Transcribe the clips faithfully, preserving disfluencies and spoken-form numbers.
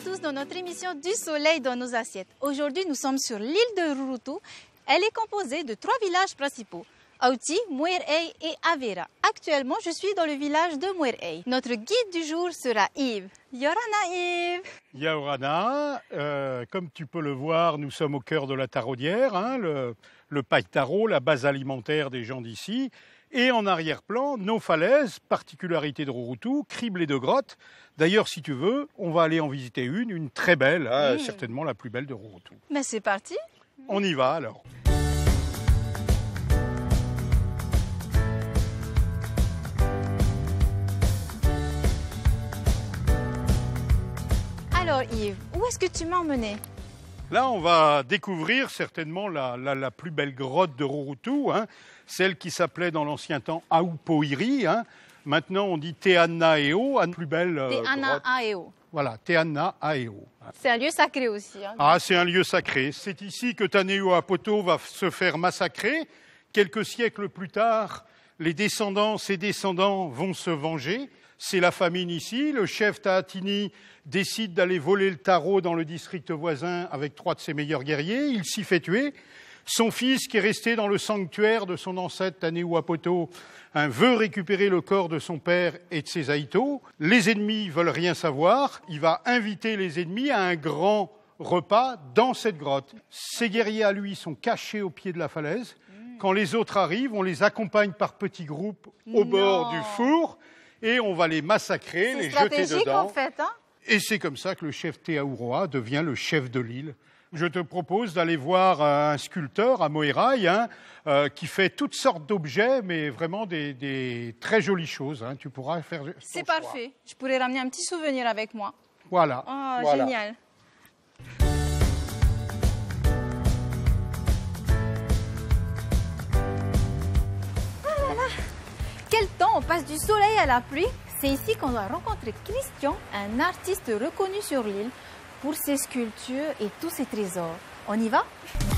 tous dans notre émission du soleil dans nos assiettes. Aujourd'hui, nous sommes sur l'île de Rurutu. Elle est composée de trois villages principaux, Auti, Muirei et Avera. Actuellement, je suis dans le village de Muirei. Notre guide du jour sera Yves. Yorana Yves. Yorana, euh, comme tu peux le voir, nous sommes au cœur de la Taraudière, hein, le, le paille taro, la base alimentaire des gens d'ici. Et en arrière-plan, nos falaises, particularité de Rurutu, criblées de grottes. D'ailleurs, si tu veux, on va aller en visiter une, une très belle, hein, mmh. certainement la plus belle de Rurutu. Mais c'est parti. On y va alors. Alors Yves, où est-ce que tu m'as emmené? Là, on va découvrir certainement la, la, la plus belle grotte de Rurutu, hein, celle qui s'appelait dans l'ancien temps Aupoiri. Hein. Maintenant, on dit Te Anna Eo, la plus belle euh, Te Anna grotte. Eo. Voilà, Te Anna Eo. C'est un lieu sacré aussi. Hein. Ah, c'est un lieu sacré. C'est ici que Tanehua-Apoto va se faire massacrer. Quelques siècles plus tard, les descendants, ses descendants vont se venger. C'est la famine ici. Le chef Tahatini décide d'aller voler le taro dans le district voisin avec trois de ses meilleurs guerriers. Il s'y fait tuer. Son fils, qui est resté dans le sanctuaire de son ancêtre Tanehua-Apoto, hein, veut récupérer le corps de son père et de ses aïtos. Les ennemis veulent rien savoir. Il va inviter les ennemis à un grand repas dans cette grotte. Ses guerriers à lui sont cachés au pied de la falaise. Quand les autres arrivent, on les accompagne par petits groupes au Non. bord du four et on va les massacrer, les jeter dedans. C'est stratégique en fait, hein. Et c'est comme ça que le chef Te Auroa devient le chef de l'île. Je te propose d'aller voir un sculpteur à Moerai hein, euh, qui fait toutes sortes d'objets, mais vraiment des, des très jolies choses. Hein. Tu pourras faire. C'est parfait. Je pourrais ramener un petit souvenir avec moi. Voilà. Oh, voilà. Génial. Oh là là. Quel temps, on passe du soleil à la pluie. C'est ici qu'on doit rencontrer Christian, un artiste reconnu sur l'île pour ses sculptures et tous ses trésors. On y va?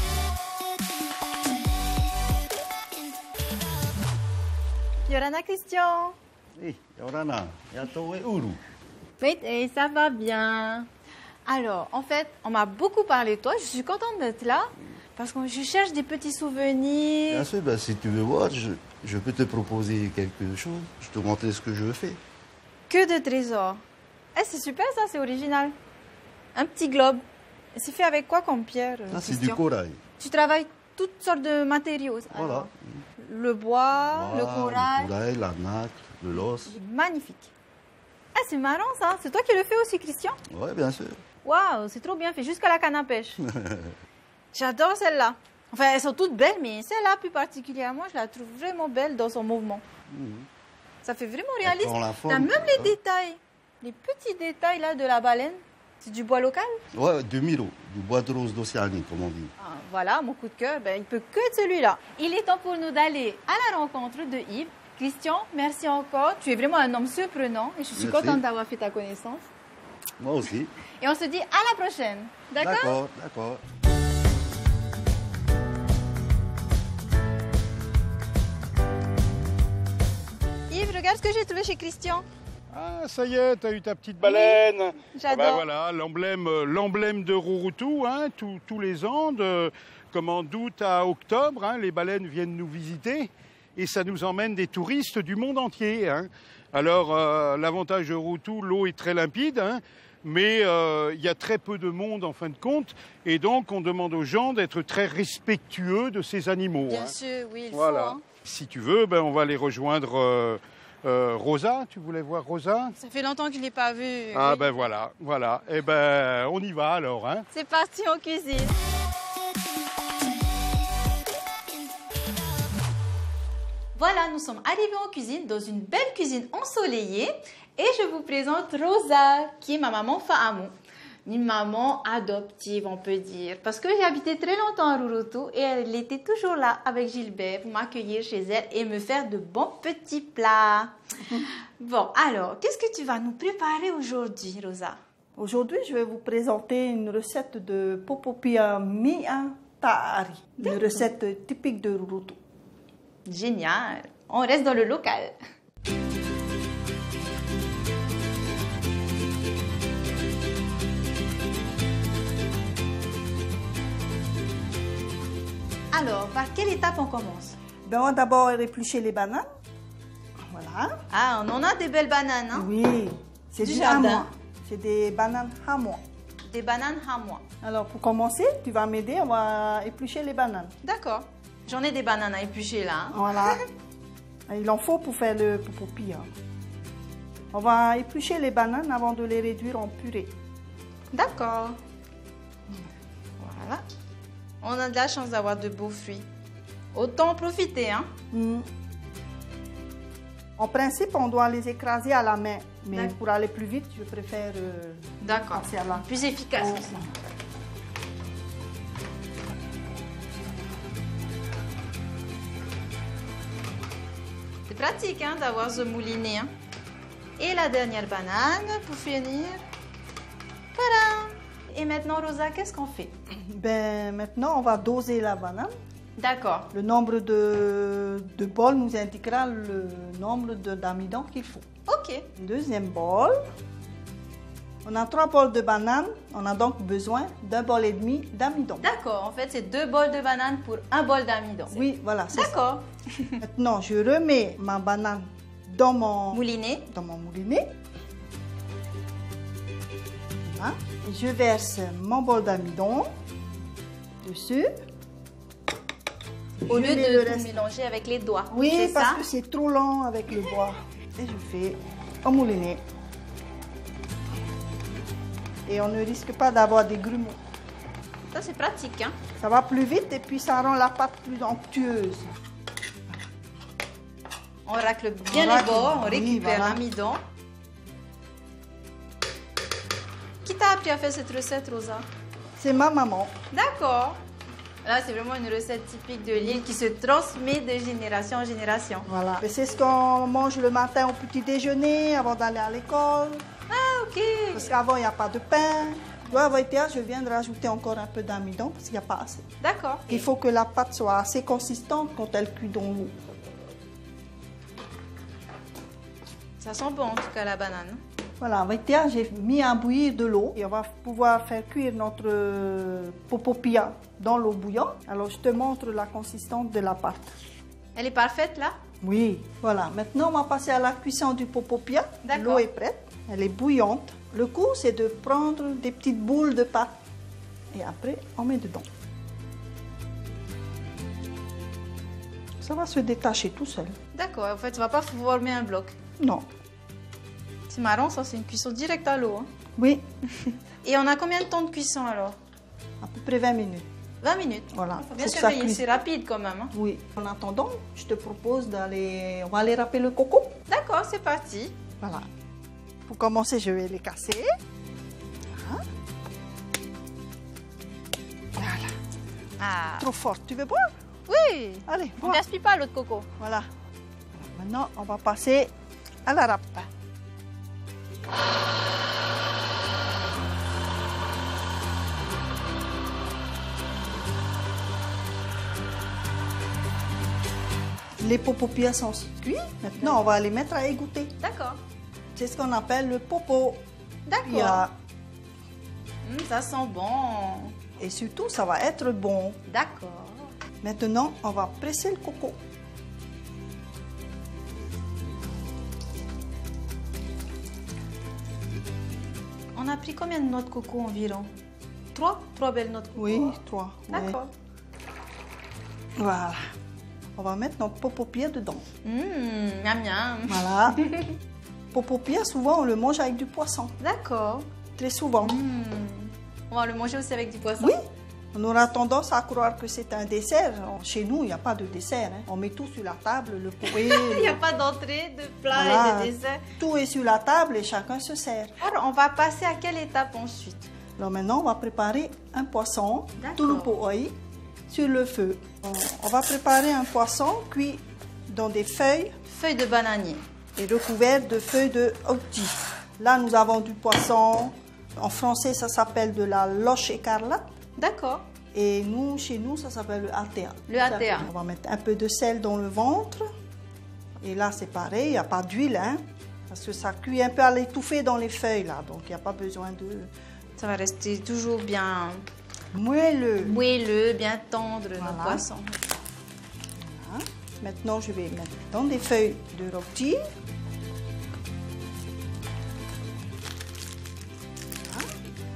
Yorana Christian. Oui, Yorana, yato e uru. Oui, et ça va bien. Alors, en fait, on m'a beaucoup parlé de toi. Je suis contente d'être là parce que je cherche des petits souvenirs. Bien sûr, ben, si tu veux voir, je, je peux te proposer quelque chose. Je te montrer ce que je fais. Que de trésors. Eh, c'est super ça, c'est original. Un petit globe. Et c'est fait avec quoi comme pierre? Ça, c'est du corail. Tu travailles toutes sortes de matériaux. Voilà. Alors, le bois, Voilà, le corail. Le corail, la nacre, le l'os. Magnifique. Ah, c'est marrant ça. C'est toi qui le fais aussi, Christian? Oui, bien sûr. Waouh, c'est trop bien fait, jusqu'à la canne à pêche. J'adore celle-là. Enfin, elles sont toutes belles, mais celle-là, plus particulièrement, je la trouve vraiment belle dans son mouvement. Mmh. Ça fait vraiment réaliste. La forme, T'as même hein. les détails, les petits détails là de la baleine. C'est du bois local? Ouais, de Miro, du bois de rose d'Océanie, comme on dit. Ah, voilà, mon coup de cœur, ben, il peut que être celui-là. Il est temps pour nous d'aller à la rencontre de Yves. Christian, merci encore. Tu es vraiment un homme surprenant et je suis merci. contente d'avoir fait ta connaissance. Moi aussi. Et on se dit à la prochaine. D'accord? D'accord, d'accord. Yves, regarde ce que j'ai trouvé chez Christian. Ah, ça y est, t'as eu ta petite baleine. Oui, j'adore. Ah ben voilà, l'emblème, l'emblème de Rurutu, hein, tous, tous les ans, de, comment, d'août à octobre, hein, les baleines viennent nous visiter et ça nous emmène des touristes du monde entier. Hein. Alors, euh, l'avantage de Rurutu, l'eau est très limpide, hein, mais euh, il y a très peu de monde en fin de compte et donc on demande aux gens d'être très respectueux de ces animaux. Bien hein. sûr, oui, il voilà. faut. Hein. Si tu veux, ben, on va aller rejoindre... Euh, Euh, Rosa, tu voulais voir Rosa? Ça fait longtemps que je ne l'ai pas vue. Ah oui. ben voilà, voilà. Eh ben, on y va alors. Hein. C'est parti en cuisine. Voilà, nous sommes arrivés en cuisine, dans une belle cuisine ensoleillée. Et je vous présente Rosa, qui est ma maman Fa'amu. Une maman adoptive, on peut dire. Parce que j'ai habité très longtemps à Rurutu et elle était toujours là avec Gilbert pour m'accueillir chez elle et me faire de bons petits plats. Bon, alors, qu'est-ce que tu vas nous préparer aujourd'hui, Rosa? Aujourd'hui, je vais vous présenter une recette de popopia mi'a ta'ari. Une recette typique de Rurutu. Génial. On reste dans le local. Alors, par quelle étape on commence? Ben, on va d'abord éplucher les bananes. Voilà. Ah, on en a des belles bananes, hein? Oui, c'est Du du jardin. hamois. C'est des bananes hamois. Des bananes hamois. Alors, pour commencer, tu vas m'aider, on va éplucher les bananes. D'accord. J'en ai des bananes à éplucher là. hein. Voilà. Il en faut pour faire le popopia. On va éplucher les bananes avant de les réduire en purée. D'accord. Voilà. On a de la chance d'avoir de beaux fruits. Autant en profiter, hein? Mm. En principe, on doit les écraser à la main. Mais D'accord. pour aller plus vite, je préfère euh, D'accord. passer à la Plus efficace. Oh. aussi. C'est pratique hein, d'avoir ce moulinet. hein. Et la dernière banane pour finir. Voilà. Et maintenant, Rosa, qu'est-ce qu'on fait? Ben, maintenant, on va doser la banane. D'accord. Le nombre de, de bols nous indiquera le nombre de- d'amidon qu'il faut. Ok. Deuxième bol. On a trois bols de banane. On a donc besoin d'un bol et demi d'amidon. D'accord. En fait, c'est deux bols de banane pour un bol d'amidon. Oui, voilà, c'est ça. D'accord. Maintenant, je remets ma banane dans mon, Moulinet. dans mon moulinet. Voilà. Et je verse mon bol d'amidon dessus. Au Je lieu mets de le tout reste. mélanger avec les doigts. Oui, c'est parce ça? que c'est trop lent avec le bois. Et je fais au moulinet. Et on ne risque pas d'avoir des grumeaux. Ça, c'est pratique. Hein? Ça va plus vite et puis ça rend la pâte plus onctueuse. On racle bien On les racle, bords, on oui, récupère voilà. l'amidon. Qui t'a appris à faire cette recette, Rosa? C'est ma maman. D'accord. Là, c'est vraiment une recette typique de l'île qui se transmet de génération en génération. Voilà. Et c'est ce qu'on mange le matin au petit déjeuner avant d'aller à l'école. Ah, ok. Parce qu'avant, il n'y a pas de pain. Tu vois, Voitia, je viens de rajouter encore un peu d'amidon parce qu'il n'y a pas assez. D'accord. Il faut que la pâte soit assez consistante quand elle cuit dans l'eau. Ça sent bon, en tout cas, la banane. Voilà, Voitia, j'ai mis à bouillir de l'eau et on va pouvoir faire cuire notre euh, popopia dans l'eau bouillante. Alors, je te montre la consistance de la pâte. Elle est parfaite, là? Oui, voilà. Maintenant, on va passer à la cuisson du popopia. D'accord. L'eau est prête, elle est bouillante. Le coup, c'est de prendre des petites boules de pâte et après, on met dedans. Ça va se détacher tout seul. D'accord. En fait, tu vas pas former un bloc. Non. C'est marrant, ça. C'est une cuisson directe à l'eau. hein. Oui, Et on a combien de temps de cuisson, alors? à peu près vingt minutes. vingt minutes. Voilà. Faut bien Faut que ça surveiller, cuise. c'est rapide quand même. hein. Oui. En attendant, je te propose d'aller... On va aller râper le coco. D'accord, c'est parti. Voilà. Pour commencer, je vais les casser. Voilà. Voilà. Ah. Trop fort. Tu veux boire? Oui. Allez, On bois. gaspille pas l'eau de coco. Voilà. Maintenant, on va passer à la râpe. Les popopias sont cuits. Maintenant, on va les mettre à égoutter. D'accord. C'est ce qu'on appelle le popo. D'accord. pia. Hum, ça sent bon. Et surtout, ça va être bon. D'accord. Maintenant, on va presser le coco. On a pris combien de noix de coco environ? Trois? Trois belles noix de coco. Oui, trois. oui. D'accord. Voilà. On va mettre notre popopia dedans. Hum, miam miam. Voilà. Popopia, souvent, on le mange avec du poisson. D'accord. Très souvent. Hum. On va le manger aussi avec du poisson? Oui. On aura tendance à croire que c'est un dessert. Chez nous, il n'y a pas de dessert. hein. On met tout sur la table, le poulet, Il n'y a pas d'entrée, de plat Voilà. et de dessert. tout est sur la table et chacun se sert. Alors, on va passer à quelle étape ensuite? Alors maintenant, on va préparer un poisson, D'accord. tulupooi, sur le feu. On, on va préparer un poisson cuit dans des feuilles Feuille de bananier. et recouvert de feuilles de outi. Là, nous avons du poisson. En français, ça s'appelle de la loche écarlate. D'accord. Et nous, chez nous, ça s'appelle le atea. Le atea. On va mettre un peu de sel dans le ventre. Et là, c'est pareil, il n'y a pas d'huile, hein, parce que ça cuit un peu à l'étouffée dans les feuilles, là. Donc, il n'y a pas besoin de... Ça va rester toujours bien moelleux. Moelleux, bien tendre, Voilà. nos poissons. Voilà. Maintenant, je vais mettre dans des feuilles de rôti. Voilà.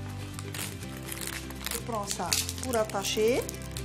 Je prends ça pour attacher.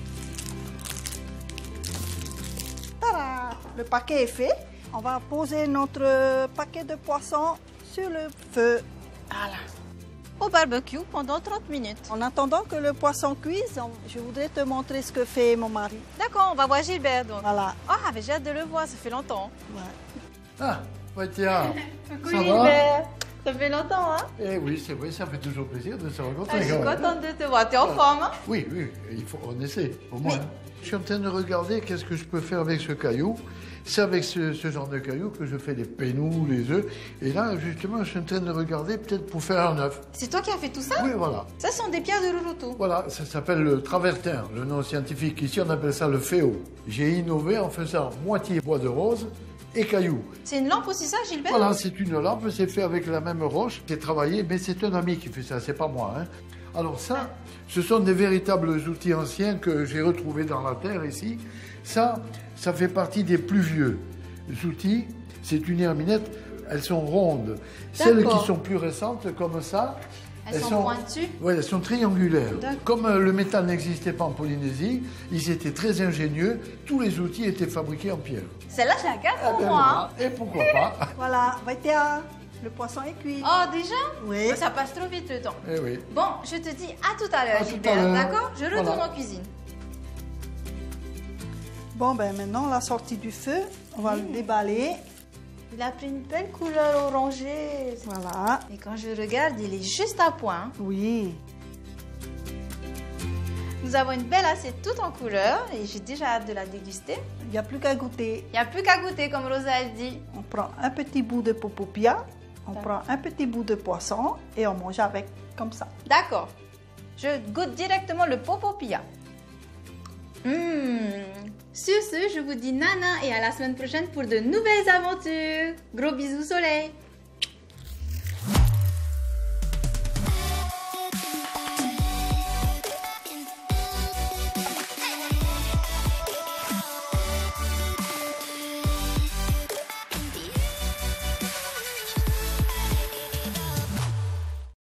Tada! Le paquet est fait. On va poser notre paquet de poissons sur le feu. Voilà. Au barbecue pendant trente minutes. En attendant que le poisson cuise, on- je voudrais te montrer ce que fait mon mari. D'accord, on va voir Gilbert donc. Voilà. Ah, mais j'ai hâte de le voir, ça fait longtemps. Ouais. Ah, ouais, tiens. Coucou Ça va? Gilbert. Ça fait longtemps, hein? Eh oui, c'est vrai, ça fait toujours plaisir de se rencontrer. Ah, je suis quand même. contente de te voir. T'es en forme, hein? Oui, oui, il faut, on essaie, au moins. Mais- Je suis en train de regarder qu'est-ce que je peux faire avec ce caillou. C'est avec ce, ce genre de caillou que je fais les pénous, les œufs. Et là, justement, je suis en train de regarder peut-être pour faire un œuf. C'est toi qui as fait tout ça? Oui, voilà. Ça sont des pierres de rouroutou. Voilà, ça s'appelle le travertin, le nom scientifique. Ici, on appelle ça le féo. J'ai innové en faisant moitié bois de rose et caillou. C'est une lampe aussi, ça, Gilbert? Voilà, c'est une lampe, c'est fait avec la même roche. C'est travaillé, mais c'est un ami qui fait ça, c'est pas moi. Hein. Alors ça, ce sont des véritables outils anciens que j'ai retrouvés dans la terre ici. Ça, ça fait partie des plus vieux outils. C'est une herminette, elles sont rondes. Celles D'accord. qui sont plus récentes, comme ça, Elles sont pointues? Oui, elles sont triangulaires. D'accord. Comme euh, le métal n'existait pas en Polynésie, ils étaient très ingénieux. Tous les outils étaient fabriqués en pierre. Celle-là, je la garde Eh pour ben moi. hein. voilà. Et pourquoi pas? Voilà, Vaitia, le poisson est cuit. Oh, déjà? Oui. Ça passe trop vite le temps. Eh oui. Bon, je te dis à tout à l'heure, À tout à Gilbert, l'heure. d'accord? Je retourne Voilà. en cuisine. Bon, ben maintenant, la sortie du feu, on va le déballer. Il a pris une belle couleur orangée. Voilà. Et quand je regarde, il est juste à point. Oui. Nous avons une belle assiette toute en couleur et j'ai déjà hâte de la déguster. Il n'y a plus qu'à goûter. Il n'y a plus qu'à goûter, comme Rosa elle dit. On prend un petit bout de popopia, on prend un petit bout de poisson et on mange avec comme ça. D'accord. Je goûte directement le popopia. Mmh. Sur ce, je vous dis nana et à la semaine prochaine pour de nouvelles aventures. Gros bisous soleil.